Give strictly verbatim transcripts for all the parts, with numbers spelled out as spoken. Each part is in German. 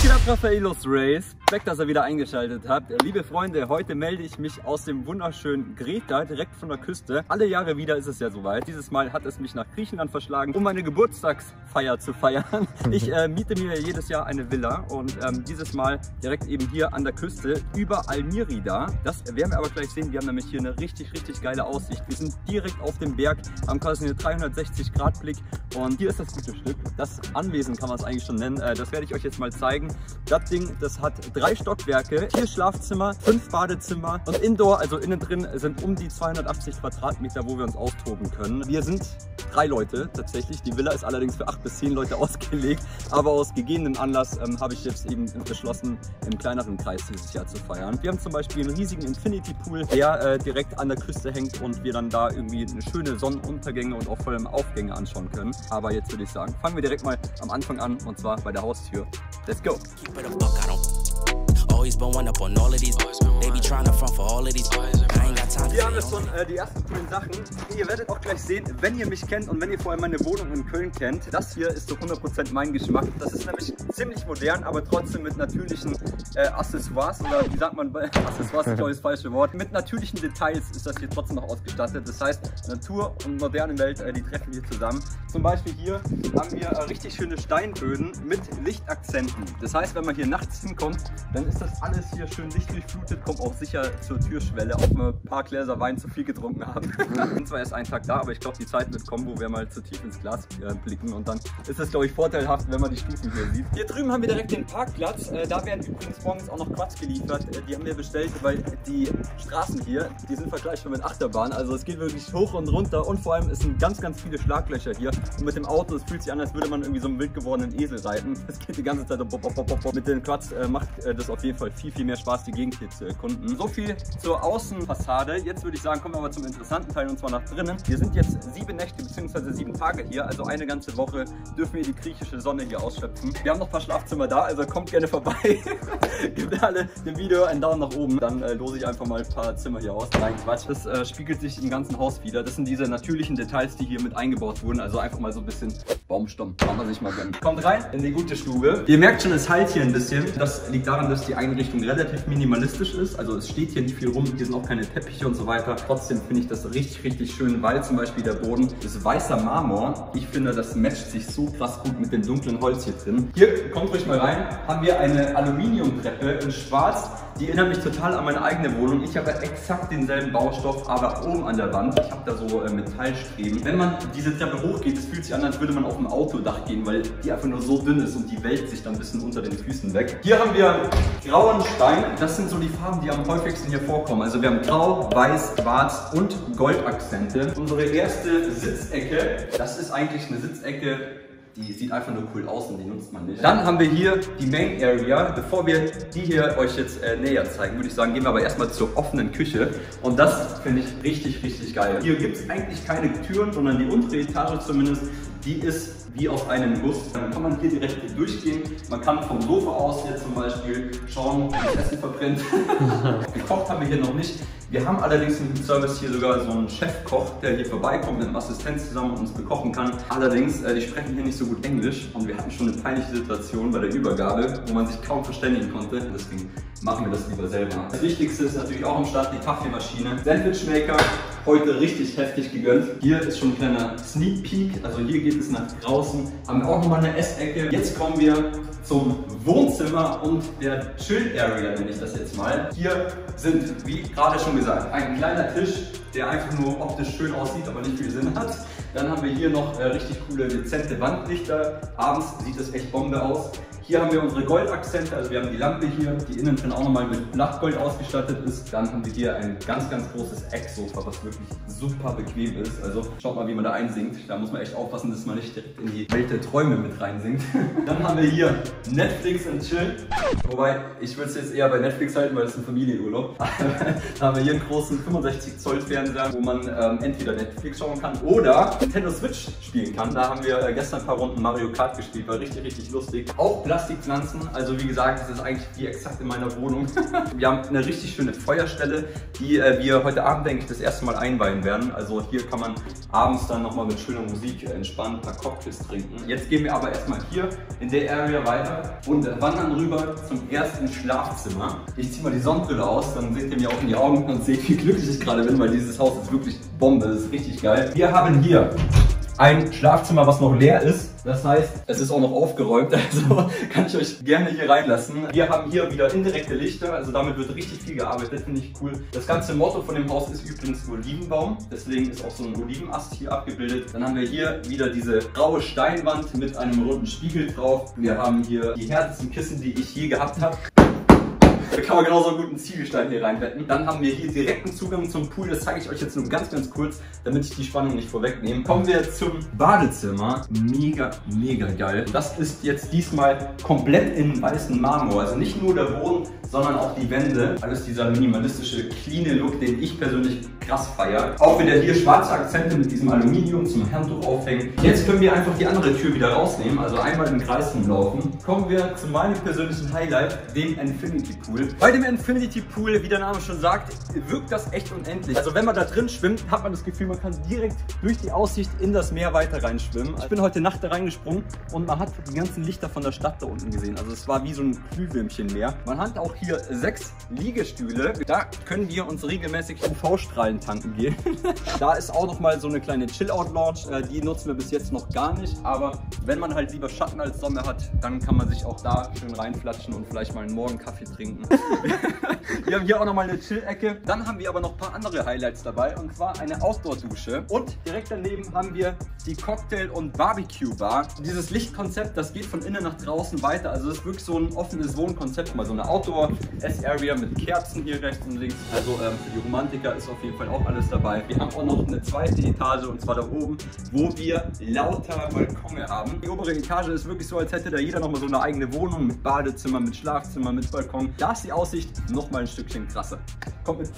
Was geht ab, Raffaelos Race? Weg, dass ihr wieder eingeschaltet habt. Liebe Freunde, heute melde ich mich aus dem wunderschönen Greta, direkt von der Küste. Alle Jahre wieder ist es ja soweit. Dieses Mal hat es mich nach Griechenland verschlagen, um meine Geburtstagsfeier zu feiern. Ich äh, miete mir jedes Jahr eine Villa und ähm, dieses Mal direkt eben hier an der Küste über Almirida. Das werden wir aber gleich sehen. Wir haben nämlich hier eine richtig, richtig geile Aussicht. Wir sind direkt auf dem Berg, haben quasi einen dreihundertsechzig Grad Blick und hier ist das gute Stück. Das Anwesen kann man es eigentlich schon nennen. Äh, das werde ich euch jetzt mal zeigen. Das Ding, das hat drei Stockwerke, vier Schlafzimmer, fünf Badezimmer und Indoor, also innen drin, sind um die zweihundertachtzig Quadratmeter, wo wir uns austoben können. Wir sind drei Leute tatsächlich. Die Villa ist allerdings für acht bis zehn Leute ausgelegt, aber aus gegebenem Anlass ähm, habe ich jetzt eben beschlossen, im kleineren Kreis dieses Jahr zu feiern. Wir haben zum Beispiel einen riesigen Infinity Pool, der äh, direkt an der Küste hängt und wir dann da irgendwie eine schöne Sonnenuntergänge und auch vor allem Aufgänge anschauen können. Aber jetzt würde ich sagen, fangen wir direkt mal am Anfang an und zwar bei der Haustür. Let's go! Hier haben wir schon äh, die ersten coolen Sachen. Ihr werdet auch gleich sehen, wenn ihr mich kennt und wenn ihr vor allem meine Wohnung in Köln kennt. Das hier ist so hundert Prozent mein Geschmack. Das ist nämlich ziemlich modern, aber trotzdem mit natürlichen äh, Accessoires. Oder wie sagt man, Accessoires ist das falsche Wort. Mit natürlichen Details ist das hier trotzdem noch ausgestattet. Das heißt, Natur und moderne Welt, äh, die treffen hier zusammen. Zum Beispiel hier haben wir äh, richtig schöne Steinböden mit Lichtakzenten. Das heißt, wenn man hier nachts hinkommt, dann ist das alles hier schön lichtdurchflutet, kommt auch sicher zur Türschwelle, auch mal ein paar Gläser Wein zu viel getrunken haben. Ich bin zwar erst einen Tag da, aber ich glaube, die Zeit wird kommen, wo wir mal zu tief ins Glas äh, blicken und dann ist es, glaube ich, vorteilhaft, wenn man die Stufen hier sieht. Hier drüben haben wir direkt den Parkplatz. Äh, da werden übrigens morgens auch noch Quads geliefert. Äh, die haben wir bestellt, weil die Straßen hier, die sind vergleichbar mit Achterbahn. Also es geht wirklich hoch und runter und vor allem es sind ganz, ganz viele Schlaglöcher hier. Und mit dem Auto, es fühlt sich an, als würde man irgendwie so einen wild gewordenen Esel reiten. Es geht die ganze Zeit so bop, bop, bop, bop. Mit den Quads äh, macht äh, das auf jeden Fall viel, viel mehr Spaß, die Gegend hier zu erkunden. So viel zur Außenfassade. Jetzt würde ich sagen, kommen wir aber zum interessanten Teil und zwar nach drinnen. Wir sind jetzt sieben Nächte bzw. sieben Tage hier, also eine ganze Woche dürfen wir die griechische Sonne hier ausschöpfen. Wir haben noch ein paar Schlafzimmer da, also kommt gerne vorbei. Gebt alle dem Video einen Daumen nach oben, dann äh, lose ich einfach mal ein paar Zimmer hier aus. Nein, Quatsch, das äh, spiegelt sich im ganzen Haus wieder. Das sind diese natürlichen Details, die hier mit eingebaut wurden, also einfach mal so ein bisschen Baumstamm, kann man sich mal gönnen. Kommt rein in die gute Stube. Ihr merkt schon, es halt hier ein bisschen. Das liegt daran, dass die Einrichtung relativ minimalistisch ist, also es steht hier nicht viel rum, hier sind auch keine Teppiche und so weiter. Trotzdem finde ich das richtig, richtig schön, weil zum Beispiel der Boden ist weißer Marmor. Ich finde, das matcht sich so krass gut mit dem dunklen Holz hier drin. Hier, kommt ruhig mal rein, haben wir eine Aluminiumtreppe in schwarz. Die erinnert mich total an meine eigene Wohnung. Ich habe exakt denselben Baustoff, aber oben an der Wand. Ich habe da so äh, Metallstreben. Wenn man diese Treppe hochgeht, es fühlt sich an, als würde man auf ein Autodach gehen, weil die einfach nur so dünn ist und die wälzt sich dann ein bisschen unter den Füßen weg. Hier haben wir grauen Stein. Das sind so die Farben, die am häufigsten hier vorkommen. Also wir haben grau, weiß, schwarz und Goldakzente. Unsere erste Sitzecke, das ist eigentlich eine Sitzecke, die sieht einfach nur cool aus und die nutzt man nicht. Dann haben wir hier die Main Area. Bevor wir die hier euch jetzt äh, näher zeigen, würde ich sagen, gehen wir aber erstmal zur offenen Küche. Und das finde ich richtig, richtig geil. Hier gibt es eigentlich keine Türen, sondern die untere Etage zumindest, die ist wie aus einem Guss. Dann kann man hier direkt durchgehen. Man kann vom Sofa aus hier zum Beispiel schauen, wie das Essen verbrennt. Gekocht haben wir hier noch nicht. Wir haben allerdings im Service hier sogar so einen Chefkoch, der hier vorbeikommt mit einem Assistent zusammen und uns bekochen kann. Allerdings, äh, die sprechen hier nicht so gut Englisch und wir hatten schon eine peinliche Situation bei der Übergabe, wo man sich kaum verständigen konnte. Und deswegen machen wir das lieber selber. Das Wichtigste ist natürlich auch am Start die Kaffeemaschine. Sandwichmaker, heute richtig heftig gegönnt. Hier ist schon ein kleiner Sneak Peek, also hier geht es nach draußen. Haben wir auch nochmal eine Essecke. Jetzt kommen wir zum Wohnzimmer und der Chill Area, nenne ich das jetzt mal. Hier sind, wie gerade schon gesagt, ein kleiner Tisch, der einfach nur optisch schön aussieht, aber nicht viel Sinn hat. Dann haben wir hier noch äh, richtig coole, dezente Wandlichter. Abends sieht das echt Bombe aus. Hier haben wir unsere Goldakzente, also wir haben die Lampe hier, die innen drin auch nochmal mit Blattgold ausgestattet ist. Dann haben wir hier ein ganz, ganz großes Ecksofa, was wirklich super bequem ist. Also schaut mal, wie man da einsinkt. Da muss man echt aufpassen, dass man nicht direkt in die Welt der Träume mit reinsinkt. Dann haben wir hier Netflix und Chill. Wobei, ich würde es jetzt eher bei Netflix halten, weil es ein Familienurlaub. Da haben wir hier einen großen fünfundsechzig Zoll Fernseher, wo man ähm, entweder Netflix schauen kann oder Nintendo Switch spielen kann. Da haben wir äh, gestern ein paar Runden Mario Kart gespielt, war richtig, richtig lustig. Auch Platz Plastikpflanzen. Also wie gesagt, das ist eigentlich wie exakt in meiner Wohnung. Wir haben eine richtig schöne Feuerstelle, die äh, wir heute Abend, denke ich, das erste Mal einweihen werden. Also hier kann man abends dann nochmal mit schöner Musik äh, entspannt ein paar Cocktails trinken. Jetzt gehen wir aber erstmal hier in der Area weiter und äh, wandern rüber zum ersten Schlafzimmer. Ich ziehe mal die Sonnenbrille aus, dann seht ihr mir auch in die Augen und seht, wie glücklich ich gerade bin, weil dieses Haus ist wirklich Bombe, das ist richtig geil. Wir haben hier ein Schlafzimmer, was noch leer ist. Das heißt, es ist auch noch aufgeräumt, also kann ich euch gerne hier reinlassen. Wir haben hier wieder indirekte Lichter, also damit wird richtig viel gearbeitet, finde ich cool. Das ganze Motto von dem Haus ist übrigens Olivenbaum, deswegen ist auch so ein Olivenast hier abgebildet. Dann haben wir hier wieder diese graue Steinwand mit einem runden Spiegel drauf. Wir haben hier die härtesten Kissen, die ich je gehabt habe. Da kann man genauso gut einen Ziegelstein hier reinbetten. Dann haben wir hier direkten Zugang zum Pool. Das zeige ich euch jetzt nur ganz, ganz kurz, damit ich die Spannung nicht vorwegnehme. Kommen wir zum Badezimmer. Mega, mega geil. Das ist jetzt diesmal komplett in weißen Marmor. Also nicht nur der Boden, sondern auch die Wände. Alles dieser minimalistische, cleane Look, den ich persönlich krass feiere. Auch wieder hier schwarze Akzente mit diesem Aluminium zum Handtuch aufhängen. Jetzt können wir einfach die andere Tür wieder rausnehmen, also einmal im Kreis rumlaufen. Kommen wir zu meinem persönlichen Highlight, dem Infinity Pool. Bei dem Infinity Pool, wie der Name schon sagt, wirkt das echt unendlich. Also wenn man da drin schwimmt, hat man das Gefühl, man kann direkt durch die Aussicht in das Meer weiter reinschwimmen. Ich bin heute Nacht da reingesprungen und man hat die ganzen Lichter von der Stadt da unten gesehen. Also es war wie so ein Glühwürmchenmeer. Man hat auch hier sechs Liegestühle. Da können wir uns regelmäßig U V-Strahlen tanken gehen. Da ist auch noch mal so eine kleine Chill-Out-Lounge. Die nutzen wir bis jetzt noch gar nicht. Aber wenn man halt lieber Schatten als Sonne hat, dann kann man sich auch da schön reinflatschen und vielleicht mal einen Morgenkaffee trinken. Wir haben hier auch noch mal eine Chill-Ecke. Dann haben wir aber noch ein paar andere Highlights dabei. Und zwar eine Outdoor-Dusche. Und direkt daneben haben wir die Cocktail- und Barbecue-Bar. Dieses Lichtkonzept, das geht von innen nach draußen weiter. Also das ist wirklich so ein offenes Wohnkonzept. Mal so eine Outdoor-Ess-Area mit Kerzen hier rechts und links. Also ähm, für die Romantiker ist auf jeden Fall auch alles dabei. Wir haben auch noch eine zweite Etage, und zwar da oben, wo wir lauter Balkone haben. Die obere Etage ist wirklich so, als hätte da jeder nochmal so eine eigene Wohnung mit Badezimmer, mit Schlafzimmer, mit Balkon. Da ist die Aussicht noch mal ein Stückchen krasser. Kommt mit.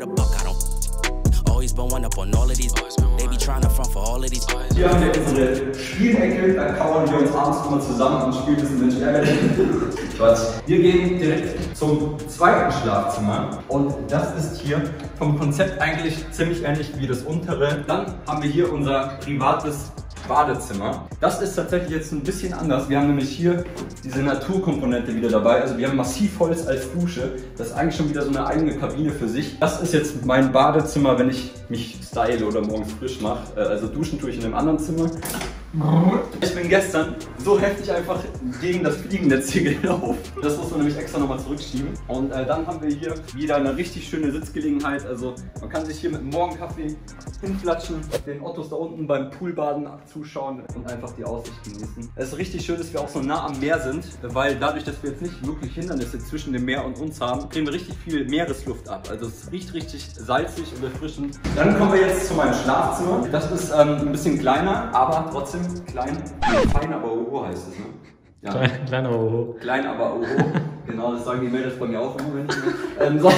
Hier haben wir unsere Spielecke, da kauern wir uns abends immer zusammen und spielen ein bisschen Mensch ärgerlich. Wir gehen direkt zum zweiten Schlafzimmer und das ist hier vom Konzept eigentlich ziemlich ähnlich wie das untere. Dann haben wir hier unser privates Badezimmer. Das ist tatsächlich jetzt ein bisschen anders. Wir haben nämlich hier diese Naturkomponente wieder dabei. Also wir haben Massivholz als Dusche. Das ist eigentlich schon wieder so eine eigene Kabine für sich. Das ist jetzt mein Badezimmer, wenn ich mich style oder morgens frisch mache. Also duschen tue ich in einem anderen Zimmer. Ich bin gestern so heftig einfach gegen das Fliegennetz hier gelaufen. Das muss man nämlich extra nochmal zurückschieben. Und äh, dann haben wir hier wieder eine richtig schöne Sitzgelegenheit. Also man kann sich hier mit einem Morgenkaffee hinflatschen, den Ottos da unten beim Poolbaden zuschauen und einfach die Aussicht genießen. Es ist richtig schön, dass wir auch so nah am Meer sind, weil dadurch, dass wir jetzt nicht wirklich Hindernisse zwischen dem Meer und uns haben, kriegen wir richtig viel Meeresluft ab. Also es riecht richtig salzig und erfrischend. Dann kommen wir jetzt zu meinem Schlafzimmer. Das ist ähm, ein bisschen kleiner, aber trotzdem klein. Fein, aber oho heißt es, ne? Ja. Klein, klein, aber oho. Klein, aber oho. Genau, das sagen die Mädels bei mir auch immer, wenn ich ähm, so.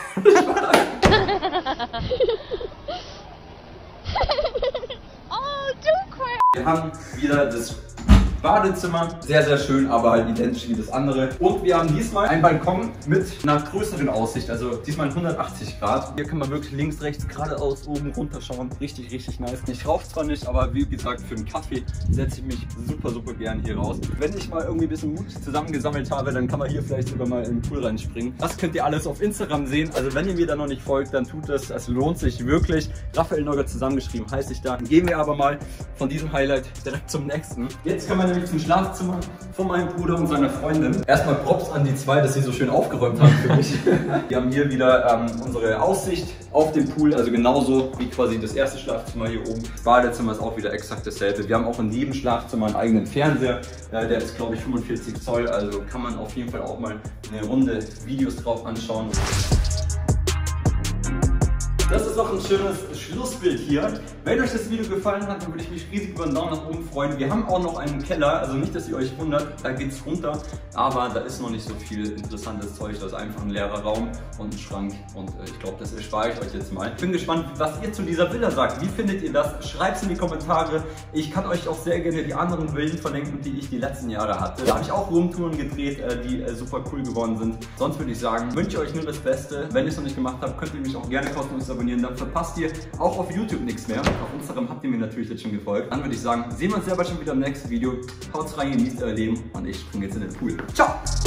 Oh, du crazy. Wir haben wieder das Badezimmer, sehr, sehr schön, aber halt identisch wie das andere. Und wir haben diesmal einen Balkon mit einer größeren Aussicht, also diesmal hundertachtzig Grad. Hier kann man wirklich links, rechts, geradeaus, oben runter schauen. Richtig, richtig nice. Ich rauche zwar nicht, aber wie gesagt, für einen Kaffee setze ich mich super, super gern hier raus. Wenn ich mal irgendwie ein bisschen Mut zusammengesammelt habe, dann kann man hier vielleicht sogar mal in den Pool reinspringen. Das könnt ihr alles auf Instagram sehen. Also wenn ihr mir da noch nicht folgt, dann tut das. Es lohnt sich wirklich. Raphael Neugert zusammengeschrieben heiße ich da. Dann gehen wir aber mal von diesem Highlight direkt zum nächsten. Jetzt können wir zum Schlafzimmer von meinem Bruder und seiner Freundin. Erstmal Props an die zwei, dass sie so schön aufgeräumt haben für mich. Wir haben hier wieder ähm, unsere Aussicht auf den Pool, also genauso wie quasi das erste Schlafzimmer hier oben. Das Badezimmer ist auch wieder exakt dasselbe. Wir haben auch in jedem Schlafzimmer einen eigenen Fernseher. Äh, der ist, glaube ich, fünfundvierzig Zoll, also kann man auf jeden Fall auch mal eine Runde Videos drauf anschauen. Das ist noch ein schönes Schlussbild hier. Wenn euch das Video gefallen hat, dann würde ich mich riesig über einen Daumen nach oben freuen. Wir haben auch noch einen Keller, also nicht, dass ihr euch wundert, da geht es runter, aber da ist noch nicht so viel interessantes Zeug. Das ist einfach ein leerer Raum und ein Schrank und äh, ich glaube, das erspare ich euch jetzt mal. Ich bin gespannt, was ihr zu dieser Villa sagt. Wie findet ihr das? Schreibt es in die Kommentare. Ich kann euch auch sehr gerne die anderen Villen verlinken, die ich die letzten Jahre hatte. Da habe ich auch Roomtouren gedreht, äh, die äh, super cool geworden sind. Sonst würde ich sagen, wünsche ich euch nur das Beste. Wenn ihr es noch nicht gemacht habt, könnt ihr mich auch gerne kostenlos abonnieren. Dann verpasst ihr auch auf YouTube nichts mehr. Auf Instagram habt ihr mir natürlich jetzt schon gefolgt. Dann würde ich sagen, sehen wir uns selber schon wieder im nächsten Video. Haut rein, genießt euer Leben und ich springe jetzt in den Pool. Ciao!